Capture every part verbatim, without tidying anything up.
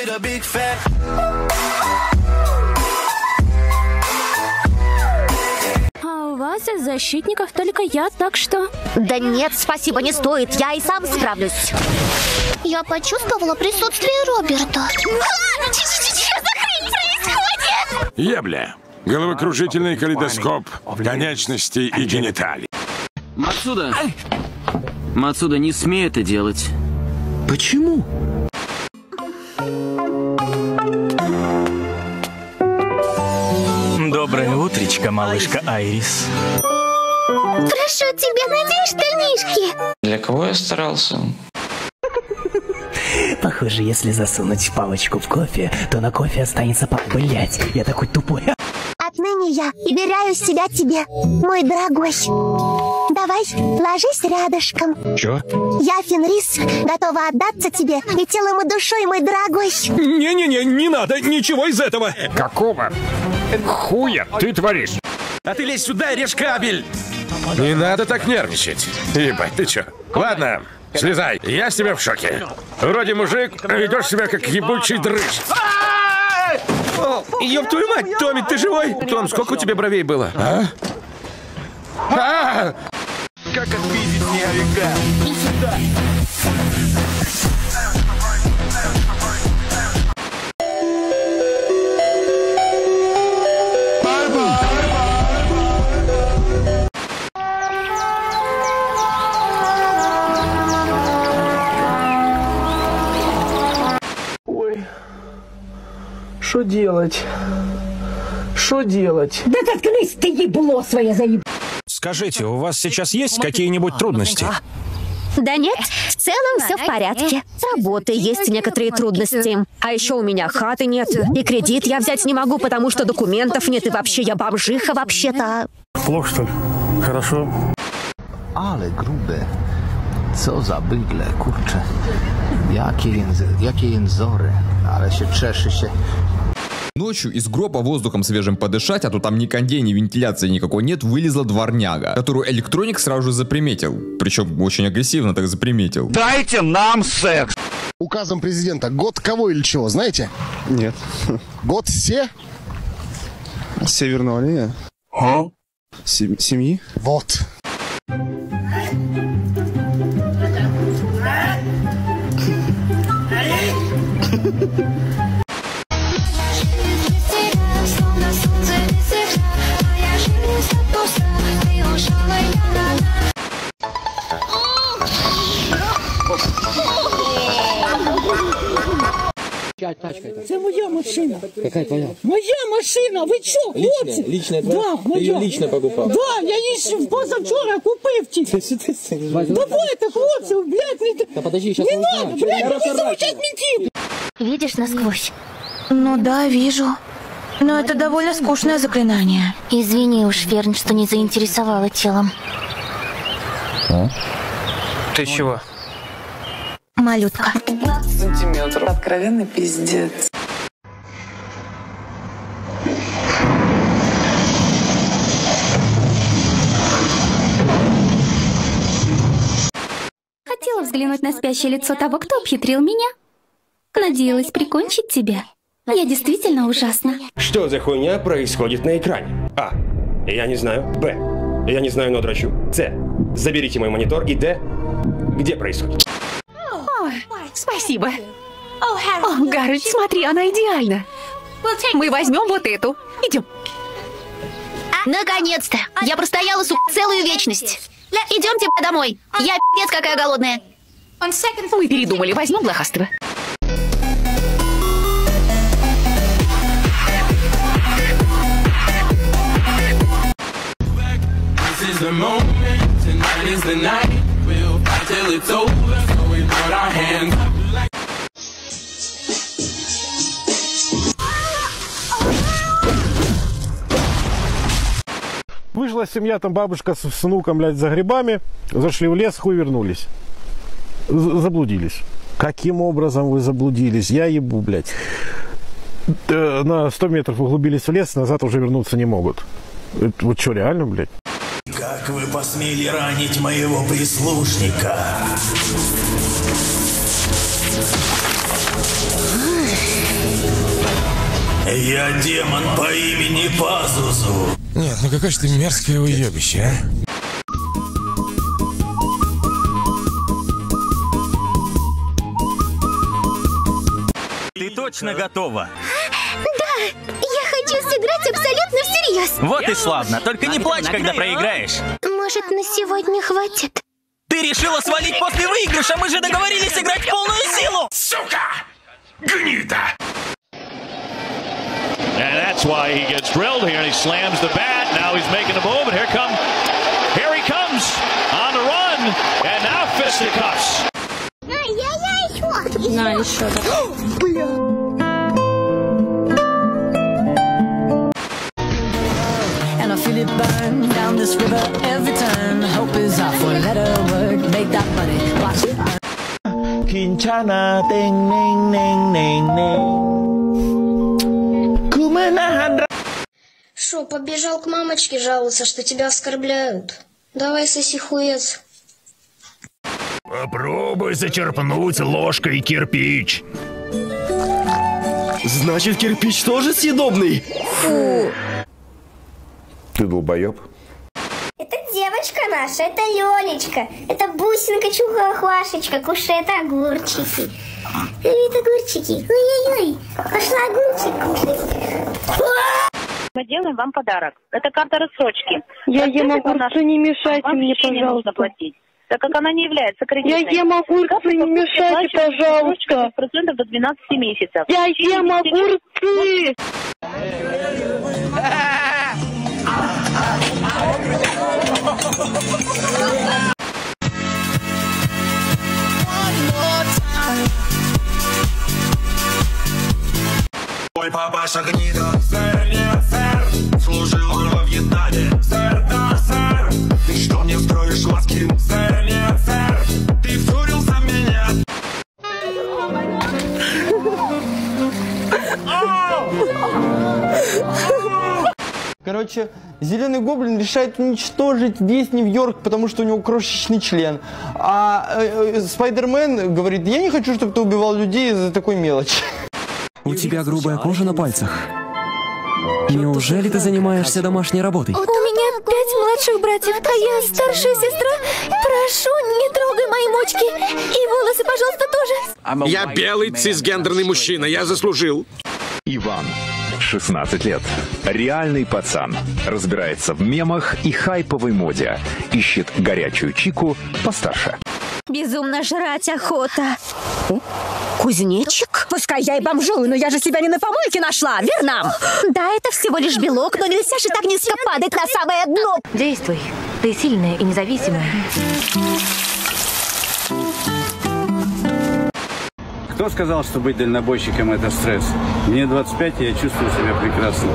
А у вас из защитников только я, так что... Да нет, спасибо, не стоит. Я и сам справлюсь. Я почувствовала присутствие Роберта. Что за хрень происходит? Ебля. Головокружительный калейдоскоп конечностей и гениталий. Мацуда! Мацуда, не смей это делать. Почему? Доброе утречко, малышка Айрис. Прошу тебя, надень штанишки. Для кого я старался? Похоже, если засунуть палочку в кофе, то на кофе останется по... Блять, я такой тупой. Отныне я доверяю себя тебе, мой дорогой. Давай, ложись рядышком. Чё? Я, Фенрис, готова отдаться тебе и телом, и душой, мой дорогой. Не-не-не, не надо ничего из этого. Какого хуя ты творишь? А ты лезь сюда и режь кабель. Не надо так нервничать. Ебать, ты чё? Ладно, слезай, я с тебя в шоке. Вроде мужик, а ведешь себя как ебучий дрыщ. Ёб твою мать, Томми, ты живой? Том, сколько у тебя бровей было? А? А! Как отпиздить снеговика? Иди сюда. Ой, что делать? Что делать? Да заткнись ты, ебло свое заеб... Скажите, у вас сейчас есть какие-нибудь трудности? Да нет, в целом все в порядке. С работой есть некоторые трудности. А еще у меня хаты нет. И кредит я взять не могу, потому что документов нет. И вообще я бомжиха вообще-то. Плохо, что ли? Хорошо. Ale grube. Co za bydle, kurczę. Jakie, języ, jakie jęzory. Ale się czeszy się. Ночью из гроба воздухом свежим подышать, а то там ни кондей, ни вентиляции никакой нет, вылезла дворняга, которую электроник сразу же заприметил. Причем очень агрессивно так заприметил. Дайте нам секс! Указом президента год кого или чего, знаете? Нет. Год се? Северного оленя? А? Сем семьи? Вот. Это моя машина. Какая твоя? Моя машина, ви що, хлопці? Личная, личная твоя? Да, моя. Ты ее лично покупал? Да, я її позавчора купив ті. Давайте, хлопці, блядь, не... Да подожди, сейчас не надо, блядь, не сейчас ментив. Видишь насквозь? Ну да, вижу. Но это довольно скучное заклинание. Извини уж, Ферн, что не заинтересовала телом. А? Ты чего? Малютка. Сантиметров. Откровенный пиздец. Хотела взглянуть на спящее лицо того, кто обхитрил меня. Надеялась прикончить тебя. Я действительно ужасна. Что за хуйня происходит на экране? А. Я не знаю. Б. Я не знаю, но дрочу. С. Заберите мой монитор. И Д. Где происходит? Ой, спасибо. О, Гаррет, смотри, она идеальна. Мы возьмем вот эту. Идем. Наконец-то! Я простояла, сука, целую вечность. Идемте домой. Я пиздец какая голодная. Мы передумали, возьмем блохастого. Вышла семья, там бабушка с, с внуком, блядь, за грибами, зашли в лес, хуй вернулись. З заблудились. Каким образом вы заблудились? Я ебу, блядь. На сто метров углубились в лес, назад уже вернуться не могут. Это вот что, реально, блядь? Как вы посмели ранить моего прислужника? Я демон по имени Пазузу. Нет, ну какое же ты мерзкое уебище, а? Ты точно готова? Да, я хочу сыграть абсолютно всерьез. Вот и славно, только не плачь, когда проиграешь. Может, на сегодня хватит? Ты решила свалить после выигрыша, мы же договорились играть в полную силу! Сука! Гнида! And that's why he gets drilled here and he slams the bat. Now he's making a move and here come, here he comes on the run and now fisticuffs. На, еще. Бля. And I feel it burn down this river every turn. Hope is our four-letter word. Make that money, watch it burn. Kinchana, ding, ding, ding, ding, ding. Шо, побежал к мамочке жаловаться, что тебя оскорбляют? Давай соси хуец. Попробуй зачерпнуть ложкой кирпич. Значит, кирпич тоже съедобный? Фу. Ты долбоеб. Это девочка наша, это Лёлечка. Это бусинка, чуха-хвашечка, кушает огурчики. Привет, огурчики. Ой-ой-ой, пошла огурчик кушать. Мы делаем вам подарок. Это карта рассрочки. Я ем огурцы, не мешайте мне, пожалуйста. Так как она не является кредитной. Я ем огурцы, не мешайте, пожалуйста. Процентов до двенадцати месяцев. Я ем огурцы. Мой папаша гнида, сэр, нет, сэр. Служил он во Вьетнаме, сэр, да, сэр. Ты что мне строишь глазки, сэр, нет, сэр. Ты втюрился в меня. Короче, зеленый гоблин решает уничтожить весь Нью-Йорк, потому что у него крошечный член. А э, э, Спайдермен говорит, я не хочу, чтобы ты убивал людей из-за такой мелочи. У тебя грубая кожа на пальцах. Неужели ты занимаешься домашней работой? У меня пять младших братьев, а я старшая сестра. Прошу, не трогай мои мочки. И волосы, пожалуйста, тоже. Я белый цисгендерный мужчина, я заслужил. Иван, шестнадцать лет. Реальный пацан. Разбирается в мемах и хайповой моде. Ищет горячую чику постарше. Безумно жрать охота. Кузнечик? Пускай я и бомжую, но я же себя не на помойке нашла, верно? Да, это всего лишь белок, но нельзя же так низко падать на самое дно. Действуй. Ты сильная и независимая. Кто сказал, что быть дальнобойщиком — это стресс? Мне двадцать пять, и я чувствую себя прекрасно.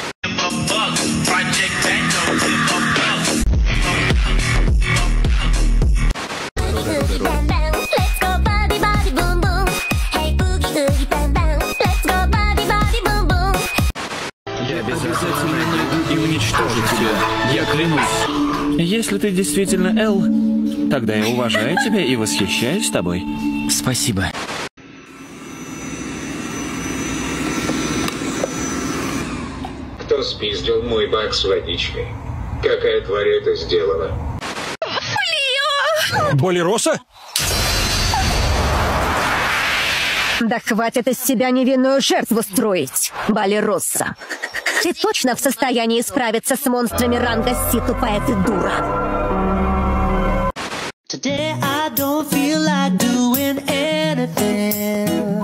Я обязательно найду и уничтожу тебя. Я клянусь. Если ты действительно Эл, тогда я уважаю тебя и восхищаюсь тобой. Спасибо. Кто спиздил мой бак с водичкой? Какая тварь это сделала? Болероса? Да хватит из себя невинную жертву строить, Балеросса. Ты точно в состоянии справиться с монстрами ранга Си, тупая ты дура? Today I don't feel like doing anything.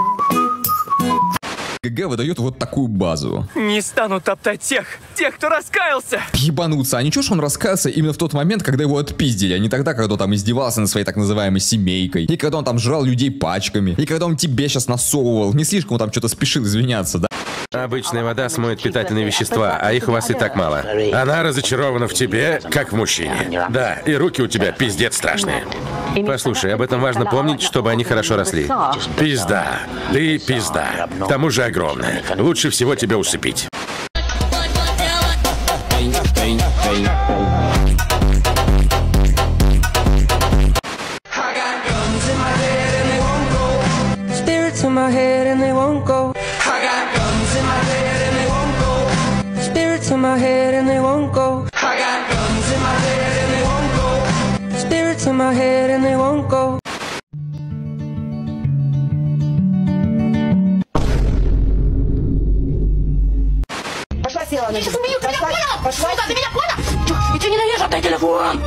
ГГ выдает вот такую базу. Не стану топтать тех, тех, кто раскаялся. Ебануться. А ничего, что он раскаялся именно в тот момент, когда его отпиздили, а не тогда, когда он там издевался над своей так называемой семейкой. И когда он там жрал людей пачками. И когда он тебе сейчас насовывал. Не слишком он там что-то спешил извиняться, да? Обычная вода смоет питательные вещества, а их у вас и так мало. Она разочарована в тебе, как в мужчине. Да, и руки у тебя пиздец страшные. Послушай, об этом важно помнить, чтобы они хорошо росли. Пизда. Ты пизда. К тому же огромная. Лучше всего тебя усыпить. Spirits in my head and they won't go. I got guns in my head and they my head and they won't go. I got guns in my head and they won't go. Spirits in my head and they won't go. Пошла села на диван. Пошла, пошла. Ты меня понял? Я тебя ненавижу, отдай телефон.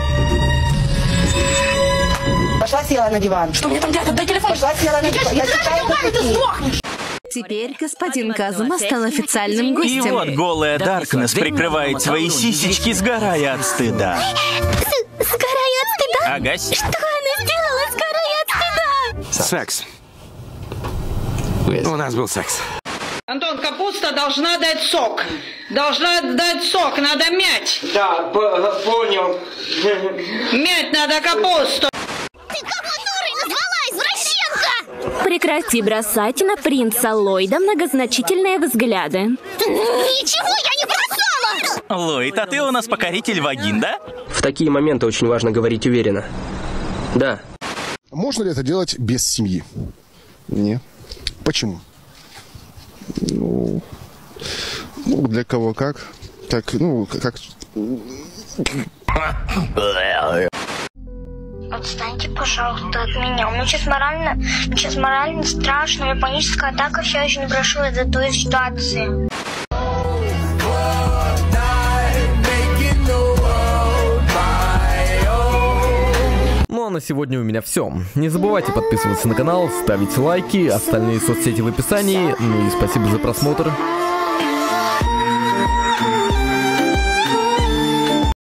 Пошла села на диван. Что мне там делать? Отдай телефон. Пошла села на диван. Я считаю, как ты сдохнешь. Теперь господин Казума стал официальным И гостем. вот голая Даркнесс прикрывает свои сисечки, сгорая от стыда. Сгорая от стыда? Агась. Что она сделала, сгорая от стыда? Секс. У нас был секс. Антон, капуста должна дать сок. Должна дать сок, надо мять. Да, понял. Мять надо капусту. Ты кого дурой назвала, извращенка? Прекрати бросать на принца Ллойда многозначительные взгляды. Ничего я не бросала! Ллойд, а ты у нас покоритель вагин, да? В такие моменты очень важно говорить уверенно. Да. Можно ли это делать без семьи? Нет. Почему? Ну, ну, для кого как? Так, ну, как... Отстаньте, пожалуйста, от меня. У меня сейчас морально, сейчас морально страшно. У меня паническая атака, все еще не прошла из-за той ситуации. Ну а на сегодня у меня все. Не забывайте подписываться на канал, ставить лайки, остальные соцсети в описании. Ну и спасибо за просмотр.